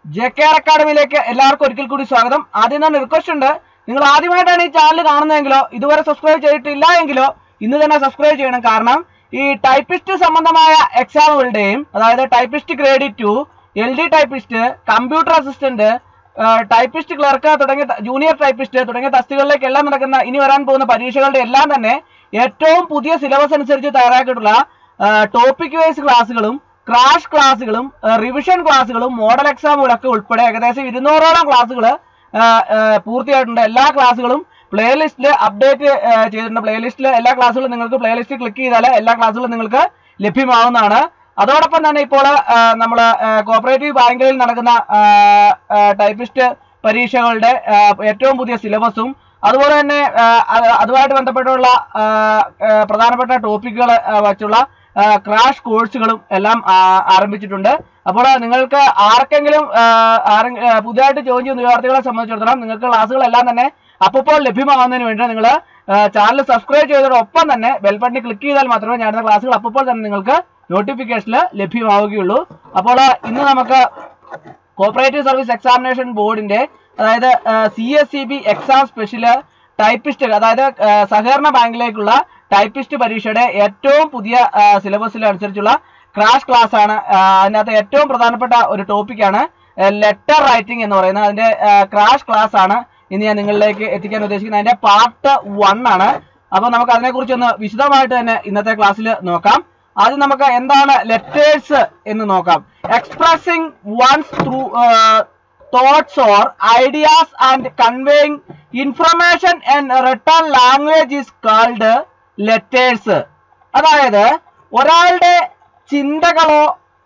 JKR അക്കാഡമിയിലേക്ക് എല്ലാവർക്കും ഒരിക്കൽ കൂടി സ്വാഗതം. ആദ്യം തന്നെ റിക്വസ്റ്റ് ഉണ്ട്, നിങ്ങൾ ആദ്യമായിട്ടാണ് ഈ ചാനൽ കാണുന്നതെങ്കിലോ ഇതുവരെ സബ്സ്ക്രൈബ് ചെയ്തിട്ടില്ല എങ്കിലോ ഇന്ന് തന്നെ സബ്സ്ക്രൈബ് ചെയ്യണം. കാരണം ഈ ടൈപ്പിസ്റ്റ് സംബന്ധമായ എക്സാമുകളുടെയും അതായത് typist grade 2, LD typist, computer assistant, typist clerk തുടങ്ങിയ ജൂനിയർ ടൈപ്പിസ്റ്റ് തുടങ്ങിയ തസ്തികകളിലേക്ക് എല്ലാം നടക്കുന്ന ഇനി വരാൻ പോകുന്ന പരീക്ഷകളുടെ എല്ലാം തന്നെ ഏറ്റവും പുതിയ സിലബസ് അനുസരിച്ച് തയ്യാറാക്കിയിട്ടുള്ള ടോപ്പിക് വൈസ് ക്ലാസ്സുകളും ക്രാഷ് ക്ലാസ്സുകളും റിവിഷൻ ക്ലാസ്സുകളും മോഡൽ എക്സാമുകളൊക്കെ ഉൾപ്പെടെ ഏകദേശം 200ഓളം ക്ലാസ്സുകൾ പൂർത്തിയായിട്ടുണ്ട്. എല്ലാ ക്ലാസ്സുകളും പ്ലേലിസ്റ്റിൽ അപ്ഡേറ്റ് ചെയ്തിട്ടുണ്ട്. പ്ലേലിസ്റ്റിൽ എല്ലാ ക്ലാസ്സുകളും നിങ്ങൾക്ക് പ്ലേലിസ്റ്റ് ക്ലിക്ക് ചെയ്താൽ എല്ലാ ക്ലാസ്സുകളും നിങ്ങൾക്ക് ലഭ്യമാവുന്നതാണ്. അതോടൊപ്പം തന്നെ ഇപ്പോൾ നമ്മൾ കോപ്പറേറ്റീവ് ബാങ്കുകളിൽ നടക്കുന്ന ടൈപ്പിസ്റ്റ് പരീക്ഷകളുടെ ഏറ്റവും പുതിയ സിലബസും അതുപോലെ തന്നെ അതുമായിട്ട് ബന്ധപ്പെട്ടുള്ള പ്രധാനപ്പെട്ട ടോപ്പിക്കുകൾ വച്ചുള്ള ക്രാഷ് കോഴ്സുകളും എല്ലാം ആരംഭിച്ചിട്ടുണ്ട്. അപ്പോൾ നിങ്ങൾക്ക് ആർക്കെങ്കിലും പുതിയതായിട്ട് ജോയിൻ ചെയ്യുന്ന വിദ്യാർത്ഥികളെ സംബന്ധിച്ചിടത്തോളം നിങ്ങൾക്ക് ക്ലാസ്സുകളെല്ലാം തന്നെ അപ്പോൾ ലഭ്യമാകുന്നതിന് വേണ്ടി നിങ്ങൾ ചാനൽ സബ്സ്ക്രൈബ് ചെയ്തതോടൊപ്പം തന്നെ ബെൽ ബട്ടൺ ക്ലിക്ക് ചെയ്താൽ മാത്രമേ ഞാനിടുന്ന ക്ലാസ്സുകൾ അപ്പോൾ തന്നെ നിങ്ങൾക്ക് നോട്ടിഫിക്കേഷനിൽ ലഭ്യമാവുകയുള്ളൂ. അപ്പോൾ ഇന്ന് നമുക്ക് കോപ്പറേറ്റീവ് സർവീസ് എക്സാമിനേഷൻ ബോർഡിന്റെ അതായത് CSEB എക്സാം സ്പെഷ്യൽ ടൈപ്പിസ്റ്റ് അതായത് സഹകരണ ബാങ്കിലേക്കുള്ള ടൈപ്പിസ്റ്റ് പരീക്ഷയുടെ ഏറ്റവും പുതിയ സിലബസിൽ അനുസരിച്ചുള്ള ക്രാഷ് ക്ലാസ് ആണ്. അതിനകത്ത് ഏറ്റവും പ്രധാനപ്പെട്ട ഒരു ടോപ്പിക്കാണ് ലെറ്റർ റൈറ്റിംഗ് എന്ന് പറയുന്നത്. അതിന്റെ ക്രാഷ് ക്ലാസ് ആണ് ഇന്ന് ഞാൻ നിങ്ങളിലേക്ക് എത്തിക്കാൻ ഉദ്ദേശിക്കുന്നത്. അതിന്റെ പാർട്ട് 1 ആണ്. അപ്പോൾ നമുക്ക് അതിനെക്കുറിച്ചൊന്ന് വിശദമായിട്ട് തന്നെ ഇന്നത്തെ ക്ലാസ്സിൽ നോക്കാം. ആദ്യം നമുക്ക് എന്താണ് ലെറ്റേഴ്സ് എന്ന് നോക്കാം. Expressing one's through thoughts or ideas and conveying information in written language is called letters. അതായത് ഒരാളുടെ ചിന്തകളോ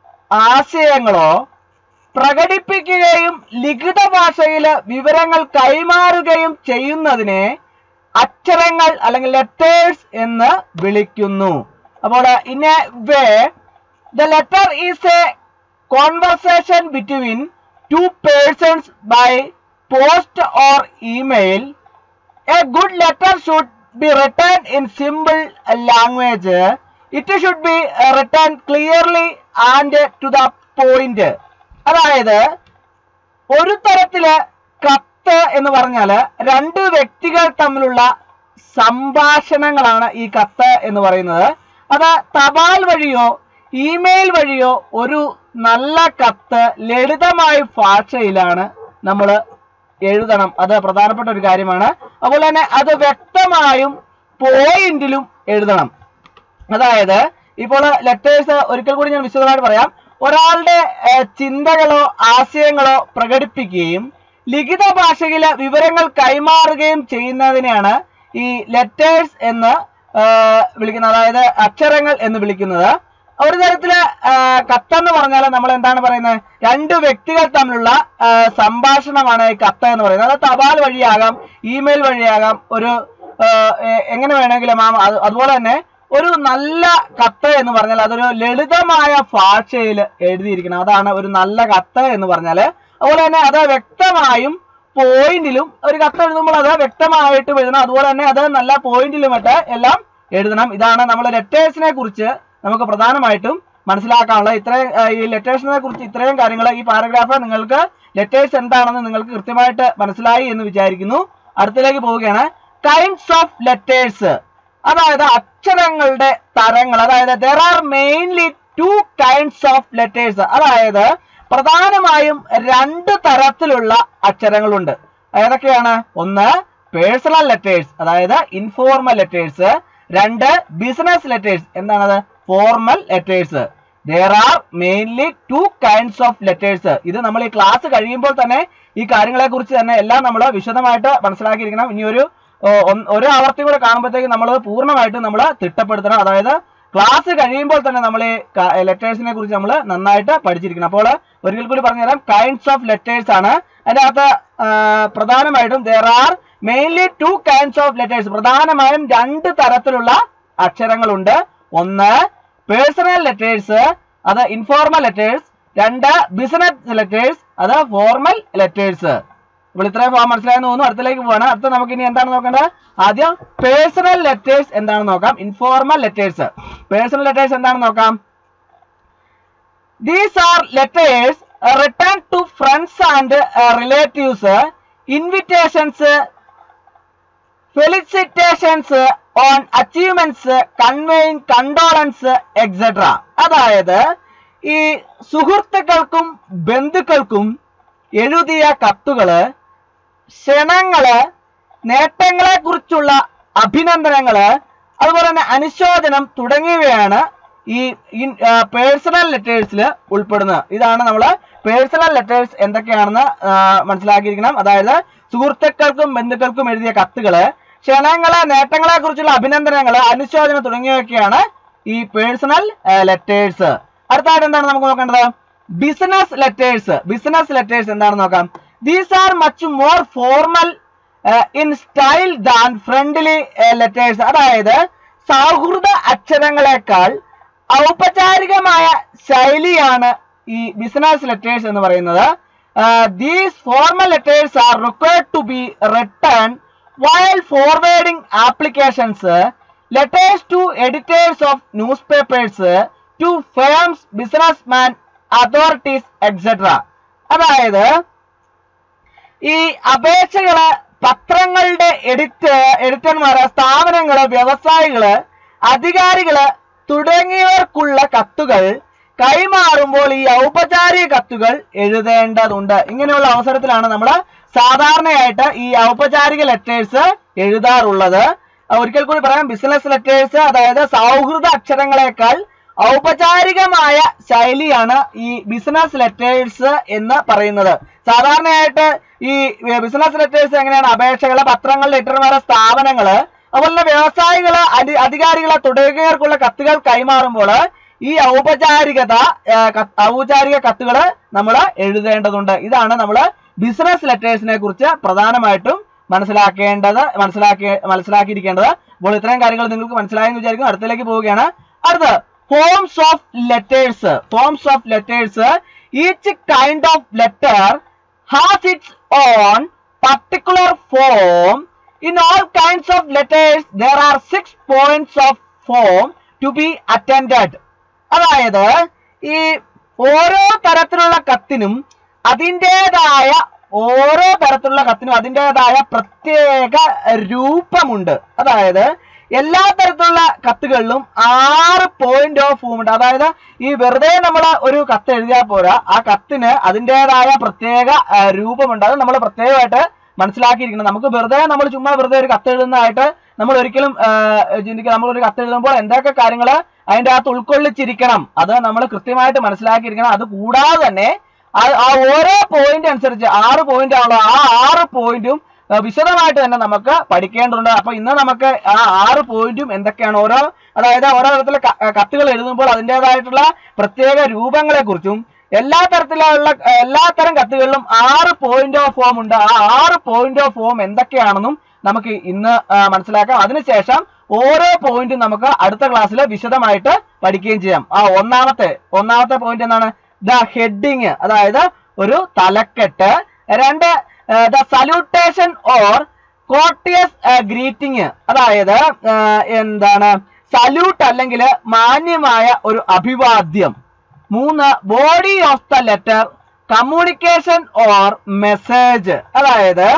ആശയങ്ങളോ പ്രകടിപ്പിക്കുകയും ലിഖിത ഭാഷയിൽ വിവരങ്ങൾ കൈമാറുകയും ചെയ്യുന്നതിനെ അക്ഷരങ്ങൾ അല്ലെങ്കിൽ ലെറ്റേഴ്സ് എന്ന് വിളിക്കുന്നു. അപ്പോൾ in a way the letter is a conversation between two persons by post or email. A good letter should be written in simple language. It should be written clearly and to the point. അതായത് ഒരു തരത്തില് കത്ത് എന്ന് പറഞ്ഞാൽ രണ്ട് വ്യക്തികൾ തമ്മിലുള്ള സംഭാഷണങ്ങളാണ് ഈ കത്ത് എന്ന് പറയുന്നത്. അത് തപാൽ വഴിയോ ഇമെയിൽ വഴിയോ ഒരു നല്ല കത്ത് ലളിതമായ ഭാഷയിലാണ് നമ്മൾ എഴുതണം. അത് പ്രധാനപ്പെട്ട ഒരു കാര്യമാണ്. അതുപോലെ തന്നെ അത് വ്യക്തമായും പോയിന്റിലും എഴുതണം. അതായത് ഇപ്പോൾ ലെറ്റേഴ്സ് ഒരിക്കൽ കൂടി ഞാൻ വിശദമായിട്ട് പറയാം. ഒരാളുടെ ചിന്തകളോ ആശയങ്ങളോ പ്രകടിപ്പിക്കുകയും ലിഖിത ഭാഷയിൽ വിവരങ്ങൾ കൈമാറുകയും ചെയ്യുന്നതിനെയാണ് ഈ ലെറ്റേഴ്സ് എന്ന് വിളിക്കുന്നത്, അതായത് അക്ഷരങ്ങൾ എന്ന് വിളിക്കുന്നത്. ഒരു തരത്തില് കത്തെന്ന് പറഞ്ഞാൽ നമ്മൾ എന്താണ് പറയുന്നത്, രണ്ട് വ്യക്തികൾ തമ്മിലുള്ള സംഭാഷണമാണ് ഈ കത്ത് എന്ന് പറയുന്നത്. അത് തപാൽ വഴിയാകാം, ഇമെയിൽ വഴിയാകാം, ഒരു എങ്ങനെ വേണമെങ്കിലും. അതുപോലെ തന്നെ ഒരു നല്ല കത്ത് എന്ന് പറഞ്ഞാൽ അതൊരു ലളിതമായ ഭാഷയിൽ എഴുതിയിരിക്കണം. അതാണ് ഒരു നല്ല കത്ത് എന്ന് പറഞ്ഞാൽ. അതുപോലെ തന്നെ അത് വ്യക്തമായും പോയിന്റിലും ഒരു കത്ത് എഴുതുമ്പോൾ അത് വ്യക്തമായിട്ട് എഴുതണം. അതുപോലെ തന്നെ അത് നല്ല പോയിന്റിലുമായിട്ട് എല്ലാം എഴുതണം. ഇതാണ് നമ്മൾ ലെറ്റേഴ്സിനെ കുറിച്ച് നമുക്ക് പ്രധാനമായിട്ടും മനസ്സിലാക്കാനുള്ള ഈ ലെറ്റേഴ്സിനെ കുറിച്ച് ഇത്രയും കാര്യങ്ങൾ ഈ പാരഗ്രാഫ് നിങ്ങൾക്ക് ലെറ്റേഴ്സ് എന്താണെന്ന് നിങ്ങൾക്ക് കൃത്യമായിട്ട് മനസ്സിലായി എന്ന് വിചാരിക്കുന്നു. അടുത്തിലേക്ക് പോവുകയാണ്. കൈൻഡ്സ് ഓഫ് ലെറ്റേഴ്സ്, അതായത് അക്ഷരങ്ങളുടെ തരങ്ങൾ. അതായത് there are mainly 2 kinds of letters. അതായത് പ്രധാനമായും 2 തരത്തിലുള്ള അക്ഷരങ്ങളുണ്ട്. ഏതൊക്കെയാണ്? ഒന്ന് പേഴ്സണൽ ലെറ്റേഴ്സ്, അതായത് ഇൻഫോർമൽ ലെറ്റേഴ്സ്. 2 business letters. എന്താണത്? Formal letters. there are mainly 2 kinds of letters. ഇത് നമ്മൾ ഈ ക്ലാസ് കഴിയുമ്പോൾ തന്നെ ഈ കാര്യങ്ങളെ കുറിച്ച് തന്നെ എല്ലാം നമ്മൾ വിശദമായിട്ട് മനസ്സിലാക്കിയിരിക്കണം. ഇനി ഒരു ആവർത്തി കൂടെ കാണുമ്പോഴത്തേക്ക് നമ്മൾ പൂർണ്ണമായിട്ടും നമ്മൾ തിട്ടപ്പെടുത്തണം. അതായത് ക്ലാസ് കഴിയുമ്പോൾ തന്നെ നമ്മൾ ഈ ലെറ്റേഴ്സിനെ കുറിച്ച് നമ്മൾ നന്നായിട്ട് പഠിച്ചിരിക്കണം. അപ്പോൾ ഒരിക്കൽ കൂടി പറഞ്ഞുതരാം. കൈൻഡ്സ് ഓഫ് ലെറ്റേഴ്സ് ആണ്. അതിൻ്റെ അകത്ത് പ്രധാനമായിട്ടും there are mainly 2 kinds of letters. പ്രധാനമായും 2 തരത്തിലുള്ള അക്ഷരങ്ങളുണ്ട്. ഒന്ന് പേഴ്സണൽ ലെറ്റേഴ്സ്, അത് ഇൻഫോർമൽ ലെറ്റേഴ്സ്. 2 ബിസിനസ് ലെറ്റേഴ്സ്, അത് ഫോർമൽ ലെറ്റേഴ്സ്. അപ്പോൾ ഇത്രയും മനസ്സിലായെന്ന് തോന്നുന്നു. അടുത്തിലേക്ക് പോവാണ്. അടുത്ത നമുക്ക് ഇനി എന്താണ് നോക്കേണ്ടത്? ആദ്യം പേഴ്സണൽ ലെറ്റേഴ്സ് എന്താണെന്ന് നോക്കാം. Informal letters. പേഴ്സണൽ ലെറ്റേഴ്സ് എന്താണെന്ന് നോക്കാം. These are letters written to friends and relatives, invitations, felicitations on achievements, conveying condolences etcetera. അതായത് ഈ സുഹൃത്തുക്കൾക്കും ബന്ധുക്കൾക്കും എഴുതിയ കത്തുകള്, ക്ഷണങ്ങള്, നേട്ടങ്ങളെ കുറിച്ചുള്ള അഭിനന്ദനങ്ങള്, അതുപോലെ തന്നെ അനുശോചനം തുടങ്ങിയവയാണ് ഈ പേഴ്സണൽ ലെറ്റേഴ്സിൽ ഉൾപ്പെടുന്നത്. ഇതാണ് നമ്മൾ പേഴ്സണൽ ലെറ്റേഴ്സ് എന്തൊക്കെയാണെന്ന് മനസ്സിലാക്കിയിരിക്കണം. അതായത് സുഹൃത്തുക്കൾക്കും ബന്ധുക്കൾക്കും എഴുതിയ കത്തുകള്, ക്ഷണങ്ങള്, നേട്ടങ്ങളെ കുറിച്ചുള്ള അഭിനന്ദനങ്ങള്, അനുശോചനം തുടങ്ങിയവയൊക്കെയാണ് ഈ പേഴ്സണൽ ലെറ്റേഴ്സ്. അടുത്തായിട്ട് എന്താണ് നമുക്ക് നോക്കേണ്ടത്? Business letters. ബിസിനസ് ലെറ്റേഴ്സ് എന്താണെന്ന് നോക്കാം. These are much more formal in style than friendly letters. അതായത് സൗഹൃദ അക്ഷരങ്ങളെക്കാൾ ഔപചാരികമായ ശൈലിയാണ് ഈ ബിസിനസ് ലെറ്റേഴ്സ് എന്ന് പറയുന്നത്. These formal letters are required to be written while forwarding applications, letters to editors of newspapers, to firms, businessmen, authorities, etc. അതായത് ഈ അപേക്ഷകള്, പത്രങ്ങളുടെ എഡിറ്റർമാര്, സ്ഥാപനങ്ങള്, വ്യവസായികള്, അധികാരികള് തുടങ്ങിയവർക്കുള്ള കത്തുകൾ കൈമാറുമ്പോൾ ഈ ഔപചാരിക കത്തുകൾ എഴുതേണ്ടതുണ്ട്. ഇങ്ങനെയുള്ള അവസരത്തിലാണ് നമ്മൾ സാധാരണയായിട്ട് ഈ ഔപചാരിക ലെറ്റേഴ്സ് എഴുതാറുള്ളത്. ഒരിക്കൽ കൂടി പറയാം, ബിസിനസ് ലെറ്റേഴ്സ് അതായത് സൗഹൃദ അക്ഷരങ്ങളെക്കാൾ ഔപചാരികമായ ശൈലിയാണ് ഈ ബിസിനസ് ലെറ്റേഴ്സ് എന്ന് പറയുന്നത്. സാധാരണയായിട്ട് ഈ ബിസിനസ് ലെറ്റേഴ്സ് എങ്ങനെയാണ്? അപേക്ഷകള്, പത്രങ്ങൾ, ലെറ്റർമാരെ, സ്ഥാപനങ്ങള്, അതുപോലെ വ്യവസായികള്, അധികാരികളെ തുടങ്ങിയവർക്കുള്ള കത്തുകൾ കൈമാറുമ്പോൾ ഈ ഔപചാരിക കത്തുകൾ നമ്മൾ എഴുതേണ്ടതുണ്ട്. ഇതാണ് നമ്മൾ ബിസിനസ് ലെറ്റേഴ്സിനെ കുറിച്ച് പ്രധാനമായിട്ടും മനസ്സിലാക്കിയിരിക്കേണ്ടത്. അപ്പോൾ ഇത്രയും കാര്യങ്ങൾ നിങ്ങൾക്ക് മനസ്സിലായെന്ന് വിചാരിക്കും. അടുത്തിലേക്ക് പോവുകയാണ്. അടുത്ത് forms of letters. Forms of letters. Each kind of letter has its own particular form. In all kinds of letters there are 6 points of form to be attended. അതായത് ഈ ഓരോ തരത്തിലുള്ള കത്തിനും അതിൻ്റെതായ പ്രത്യേക രൂപമുണ്ട്. അതായത് എല്ലാ തരത്തിലുള്ള കത്തുകളിലും 6 പോയിന്റ് ഓഫ് ഫോം ഉണ്ട്. അതായത് ഈ വെറുതെ നമ്മൾ ഒരു കത്ത് എഴുതിയാൽ പോരാ, ആ കത്തിന് അതിൻ്റെതായ പ്രത്യേക രൂപമുണ്ട്. അത് നമ്മൾ പ്രത്യേകമായിട്ട് മനസ്സിലാക്കിയിരിക്കണം. നമുക്ക് ചുമ്മാ വെറുതെ ഒരു കത്ത് എഴുതുന്നതായിട്ട് നമ്മൾ ഒരിക്കലും ചിന്തിക്കുക. നമ്മളൊരു കത്ത് എഴുതുമ്പോൾ എന്തൊക്കെ കാര്യങ്ങൾ അതിൻ്റെ അകത്ത് ഉൾക്കൊള്ളിച്ചിരിക്കണം അത് നമ്മൾ കൃത്യമായിട്ട് മനസ്സിലാക്കിയിരിക്കണം. അത് കൂടാതെ തന്നെ ആ ഓരോ പോയിന്റ് അനുസരിച്ച് 6 പോയിന്റ് ആണല്ലോ, ആ 6 പോയിന്റും വിശദമായിട്ട് തന്നെ നമുക്ക് പഠിക്കേണ്ടതുണ്ട്. അപ്പൊ ഇന്ന് നമുക്ക് ആ 6 പോയിന്റും എന്തൊക്കെയാണ് അതായത് ഓരോ തരത്തിലുള്ള കത്തുകൾ എഴുതുമ്പോൾ അതിൻ്റെതായിട്ടുള്ള പ്രത്യേക രൂപങ്ങളെ കുറിച്ചും എല്ലാ തരം കത്തുകളിലും 6 പോയിന്റ് ഓഫ് ഫോം ഉണ്ട്. ആ 6 പോയിന്റ് ഓഫ് ഫോം എന്തൊക്കെയാണെന്നും നമുക്ക് ഇന്ന് മനസ്സിലാക്കാം. അതിനുശേഷം ഓരോ പോയിന്റും നമുക്ക് അടുത്ത ക്ലാസ്സിൽ വിശദമായിട്ട് പഠിക്കുകയും ചെയ്യാം. ആ ഒന്നാമത്തെ പോയിന്റ് എന്താണ്? ദ ഹെഡിങ്, അതായത് ഒരു തലക്കെട്ട്. 2 the salutation or courteous greeting, അതായത് എന്താണ്? സല്യൂട്ട് അല്ലെങ്കിൽ മാന്യമായ ഒരു അഭിവാദ്യം. 3 body of the letter, communication or message, അതായത്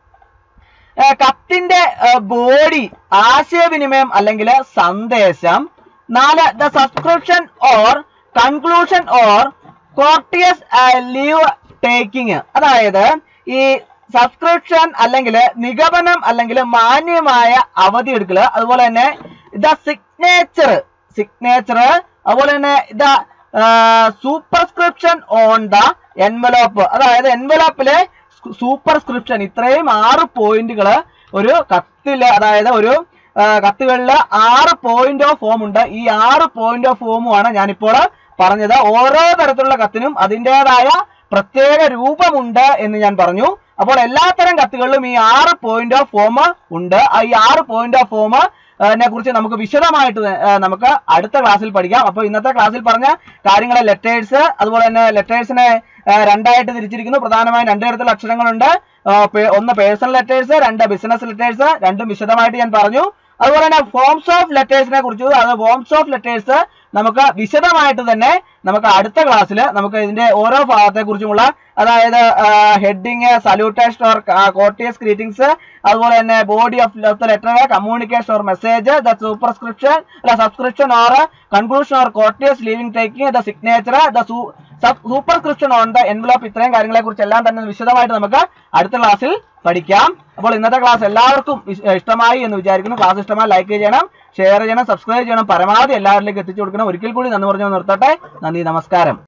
കത്തിന്റെ ബോഡി, ആശയവിനിമയം അല്ലെങ്കിൽ സന്ദേശം. 4 the subscription or conclusion or courteous leave taking, അതായത് ഈ സബ്സ്ക്രിപ്ഷൻ അല്ലെങ്കിൽ നിഗമനം അല്ലെങ്കിൽ മാന്യമായ അവധി എടുക്കല്. അതുപോലെ തന്നെ ദ സിഗ്നേച്ചർ, അതുപോലെ തന്നെ the superscription on the envelope, അതായത് എൻവലപ്പിലെ സൂപ്പർസ്ക്രിപ്ഷൻ. ഇത്രയും 6 പോയിന്റുകൾ ഒരു കത്തില്, അതായത് ഒരു കത്തുകളിൽ 6 പോയിന്റ് ഓഫ് ഫോം ഉണ്ട്. ഈ 6 പോയിന്റ് ഓഫ് ഫോമുമാണ് ഞാനിപ്പോൾ പറഞ്ഞത്. ഓരോ തരത്തിലുള്ള കത്തിനും അതിൻ്റെതായ പ്രത്യേക രൂപമുണ്ട് എന്ന് ഞാൻ പറഞ്ഞു. അപ്പോൾ എല്ലാത്തരം കത്തുകളിലും ഈ 6 പോയിന്റ് ഓഫ് ഫോം ഉണ്ട്. ഈ 6 പോയിന്റ് ഓഫ് ഫോം കുറിച്ച് നമുക്ക് വിശദമായിട്ട് നമുക്ക് അടുത്ത ക്ലാസ്സിൽ പഠിക്കാം. അപ്പോൾ ഇന്നത്തെ ക്ലാസ്സിൽ പറഞ്ഞ കാര്യങ്ങൾ ലെറ്റേഴ്സ്, അതുപോലെ തന്നെ ലെറ്റേഴ്സിനെ 2ആയിട്ട് തിരിച്ചിരിക്കുന്നു. പ്രധാനമായും 2 തരത്തിലുള്ള അക്ഷരങ്ങളുണ്ട്. ഒന്ന് പേഴ്സണൽ ലെറ്റേഴ്സ്, 2 ബിസിനസ് ലെറ്റേഴ്സ്. രണ്ടും വിശദമായിട്ട് ഞാൻ പറഞ്ഞു. അതുപോലെ തന്നെ ഫോംസ് ഓഫ് ലെറ്റേഴ്സിനെ കുറിച്ച്, അത് ഫോംസ് ഓഫ് ലെറ്റേഴ്സ് നമുക്ക് വിശദമായിട്ട് തന്നെ നമുക്ക് അടുത്ത ക്ലാസ്സിൽ നമുക്ക് ഇതിന്റെ ഓരോ ഭാഗത്തെ കുറിച്ചുമുള്ള അതായത് heading, salutation or courteous greetings, അതുപോലെ തന്നെ body of the letter, communication or message, the superscription subscription or conclusion or courteous leaving taking, the signature, the superscription on the envelope, ഇത്രയും കാര്യങ്ങളെ കുറിച്ച് എല്ലാം തന്നെ വിശദമായിട്ട് നമുക്ക് അടുത്ത ക്ലാസ്സിൽ പഠിക്കാം. അപ്പോൾ ഇന്നത്തെ ക്ലാസ് എല്ലാവർക്കും ഇഷ്ടമായി എന്ന് വിചാരിക്കുന്നു. ക്ലാസ് ഇഷ്ടമായി ലൈക്ക് ചെയ്യണം, ഷെയർ ചെയ്യണം, സബ്സ്ക്രൈബ് ചെയ്യണം, പരമാവധി എല്ലാവരിലേക്ക് എത്തിച്ചു കൊടുക്കണം. ഒരിക്കൽ കൂടി നന്ദി പറഞ്ഞു നിർത്തട്ടെ. നന്ദി, നമസ്കാരം.